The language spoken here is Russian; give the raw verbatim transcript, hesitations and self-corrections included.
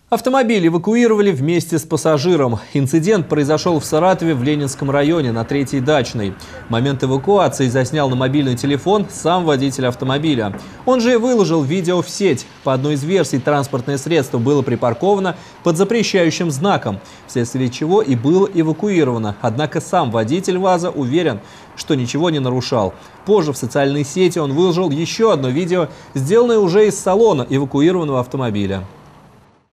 Автомобиль эвакуировали вместе с пассажиром. Инцидент произошел в Саратове в Ленинском районе на Третьей Дачной. Момент эвакуации заснял на мобильный телефон сам водитель автомобиля. Он же и выложил видео в сеть. По одной из версий, транспортное средство было припарковано под запрещающим знаком, вследствие чего и было эвакуировано. Однако сам водитель ВАЗа уверен, что ничего не нарушал. Позже в социальной сети он выложил еще одно видео, сделанное уже из салона эвакуированного автомобиля.